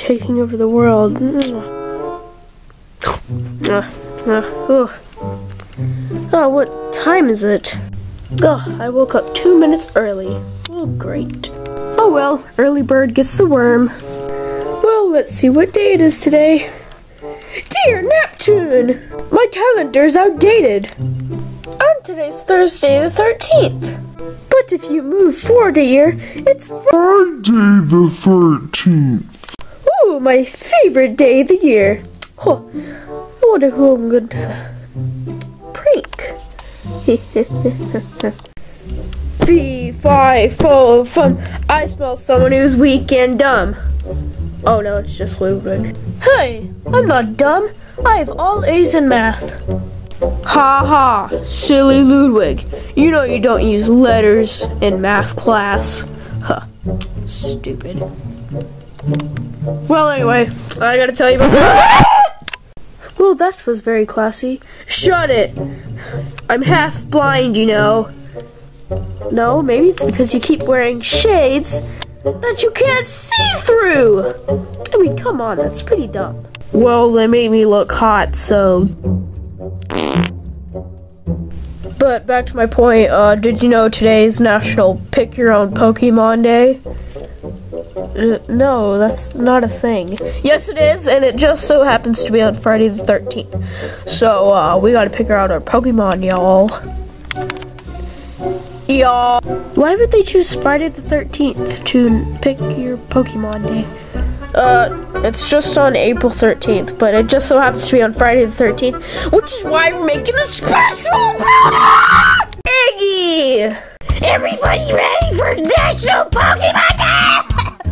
taking over the world. Oh, what time is it? Oh, I woke up 2 minutes early. Oh, great. Oh well, early bird gets the worm. Well, let's see what day it is today. Dear Neptune! My calendar's outdated. And today's Thursday the 13th. But if you move forward a year, it's Friday the 13th. Ooh, my favorite day of the year. Huh. I wonder who I'm going to prank. Fee, fi, fo, fun. I smell someone who's weak and dumb. Oh no, it's just Ludwig. Hey, I'm not dumb. I have all A's in math. Ha ha, silly Ludwig. You know you don't use letters in math class. Huh, stupid. Well, anyway, I gotta tell you about Well, that was very classy. Shut it! I'm half blind, you know. No, maybe it's because you keep wearing shades that you can't see through. I mean, come on, that's pretty dumb. Well, they made me look hot, so... But back to my point, did you know today's National Pick Your Own Pokemon Day? No, that's not a thing. Yes, it is, and it just so happens to be on Friday the 13th. So, we gotta pick out our Pokemon, y'all. Y'all. Why would they choose Friday the 13th to pick your Pokemon Day? It's just on April 13th, but it just so happens to be on Friday the 13th, which is why we're making a special product! Iggy! Everybody ready for National Pokemon Day?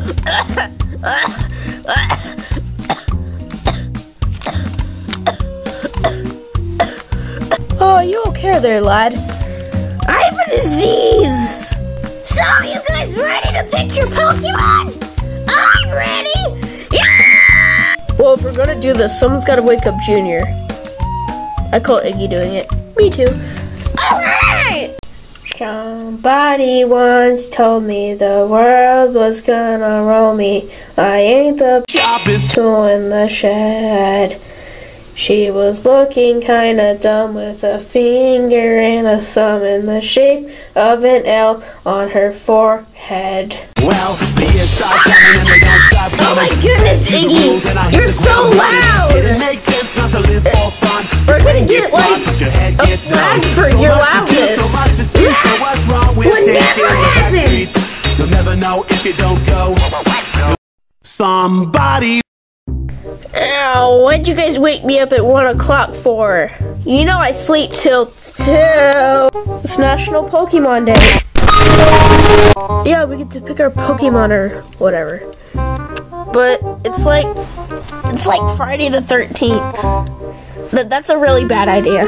Oh, you okay there, lad? I have a disease! So, you guys ready to pick your Pokemon? I'm ready! Yeah! Well, if we're gonna do this, someone's gotta wake up Junior. I call Iggy doing it. Me too. Alright! Somebody once told me the world was gonna roll me. I ain't the tool in the shed. She was looking kinda dumb with a finger and a thumb in the shape of an L on her forehead. Well, the years start coming and they don't stop coming. Oh my goodness, Iggy! You're so loud! It makes sense not to live for fun. We're gonna get like a flag for your loudness. Would never happen! You'll never know if you don't go. Somebody. Ow, why'd you guys wake me up at 1 o'clock for? You know I sleep till 2. It's National Pokemon Day. Yeah, we get to pick our Pokemon or whatever. But it's like Friday the 13th. That's a really bad idea.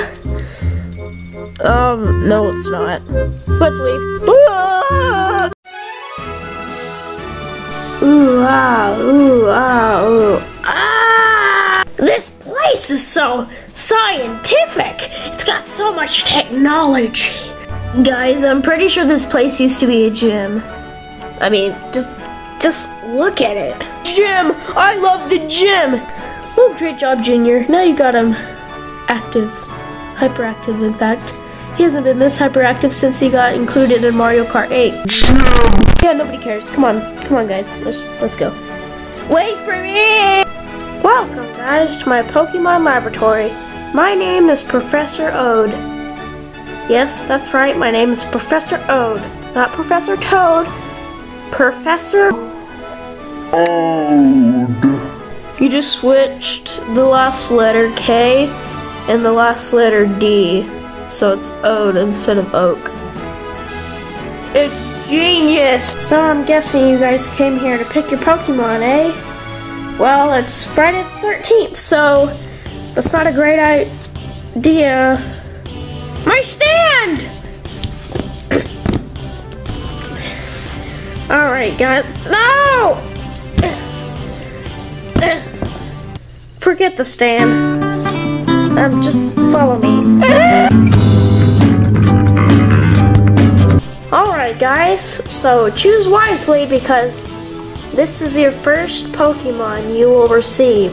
No it's not. Let's leave. Ooh ah, ooh ah, ooh ah! This place is so scientific. It's got so much technology. Guys, I'm pretty sure this place used to be a gym. I mean, just look at it. Gym! I love the gym! Oh, great job, Junior. Now you got him active. Hyperactive, in fact. He hasn't been this hyperactive since he got included in Mario Kart 8. Yeah, nobody cares. Come on, guys. Let's go. Wait for me! Welcome, guys, to my Pokemon laboratory. My name is Professor Ode. Yes, that's right. My name is Professor Ode, not Professor Toad. Professor Ode. You just switched the last letter K and the last letter D, so it's Ode instead of Oak. It's genius! So I'm guessing you guys came here to pick your Pokemon, eh? Well, it's Friday the 13th, so that's not a great idea. My stand! Alright, guys. No! Forget the stand. Just follow me. Alright, guys. So choose wisely because this is your first Pokemon you will receive.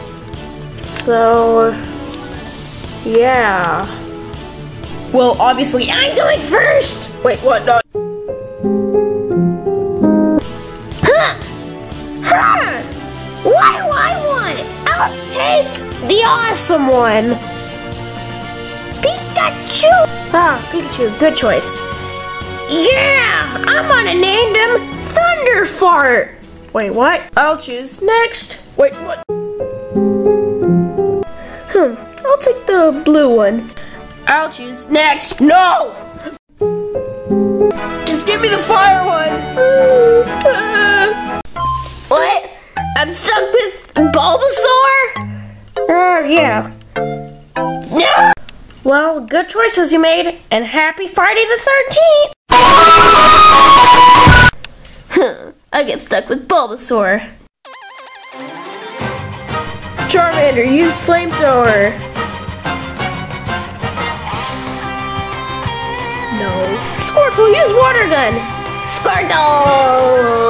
So, yeah. Well, obviously, I'm going first! Wait, what? No. Huh! Huh! What do I want? I'll take the awesome one! Pikachu! Ah, Pikachu, good choice. Yeah! I'm gonna name him Thunderfart! Wait, what? I'll choose next. Wait, what? I'll take the blue one. I'll choose next. No! Just give me the fire one. What? I'm stuck with Bulbasaur? Yeah. No! Well, good choices you made, and happy Friday the 13th! I get stuck with Bulbasaur. Charmander, use Flamethrower. No. Squirtle, use Water Gun. Squirtle!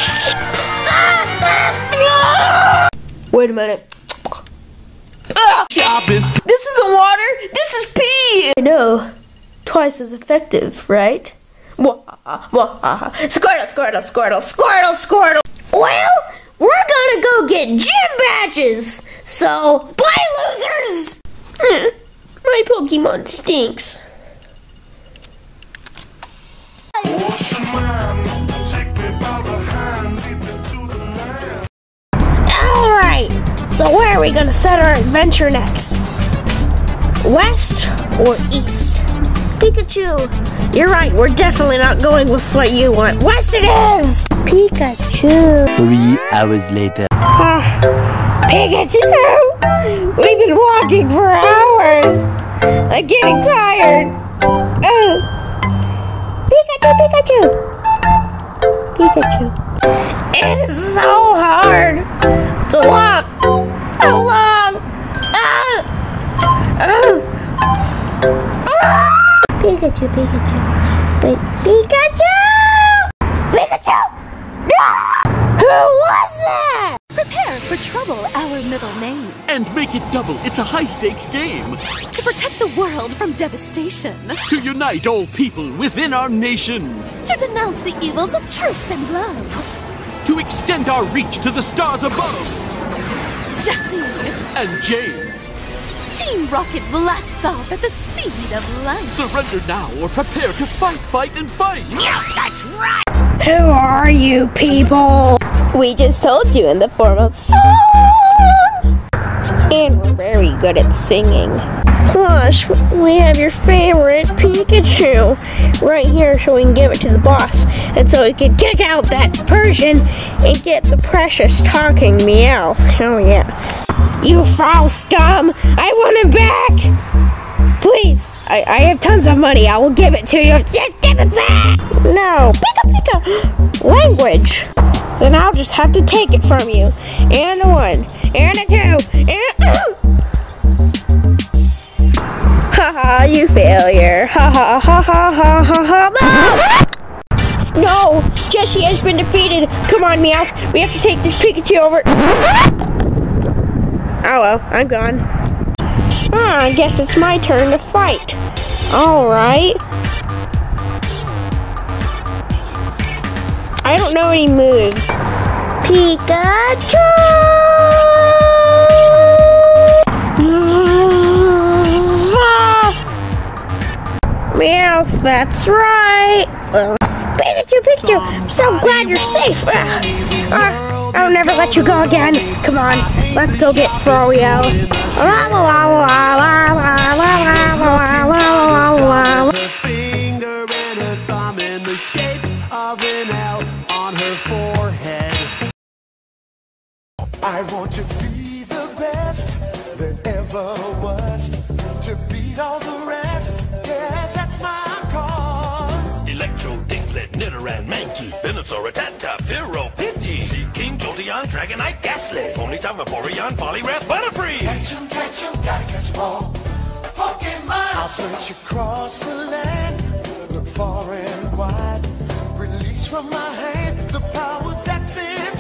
Wait a minute. This isn't water, this is pee! I know. Twice as effective, right? Squirtle, Squirtle, Squirtle, Squirtle, Squirtle! Well, we're gonna go get gym badges! So, bye losers! My Pokemon stinks. Alright, so where are we gonna set our adventure next? West or east? Pikachu, you're right, we're definitely not going with what you want. West it is! Pikachu. 3 hours later. Pikachu! We've been walking for hours! I'm getting tired! Pikachu! Pikachu! It is so hard to walk! So long! Pikachu! Wait, Pikachu! Pikachu! No! Who was that? Prepare for trouble, our middle name. And make it double. It's a high-stakes game. To protect the world from devastation. To unite all people within our nation. To denounce the evils of truth and love. To extend our reach to the stars above. Jesse and James. Team Rocket blasts off at the speed of light. Surrender now or prepare to fight, fight, and fight. Yes, that's right! Who are you people? We just told you in the form of song! And we're very good at singing. Plus, we have your favorite Pikachu right here so we can give it to the boss. And so we can kick out that Persian and get the precious talking Meowth. Oh yeah. You foul scum! I want him back! Please! I have tons of money. I will give it to you. Just give it back! No. Pika! Language. Then I'll just have to take it from you. And a 1. And a 2. And... Haha, you failure. Ha ha ha ha ha ha ha. No! No! Jessie has been defeated. Come on, Meowth. We have to take this Pikachu over. Oh well, I'm gone. I guess it's my turn to fight. Alright. I don't know any moves. Pikachu! Meowth, that's right. Pikachu, I'm so glad you're safe. I'll never let you go again. Come on, let's go get Froyo. Her finger and her thumb in the shape of an L on her forehead. I want to be the best that ever was, to beat all the rest. Yeah, that's my cause. Electro, Diglett, Nidoran, Mankey, Venusaur, Rattata, Fearow, Pidgey, Seaking, Jolteon, Dragonite, Ghastly, Ponyta, Vaporeon, Poliwrath, Butterfree. Catch 'em, gotta catch 'em all. Pokemon! I'll search across the land, look far and wide, release from my hand the power that's in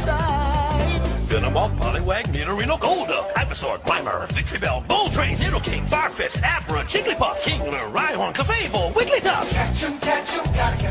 Scallywag, Nidorino, Golduck, Ivysaur, Grimer, Victory Bell, Bull Train, Noodle King, Farfetch, Abra, Jigglypuff, Kingler, Rhyhorn, Clefable, Wigglytuff. Catch 'em, gotta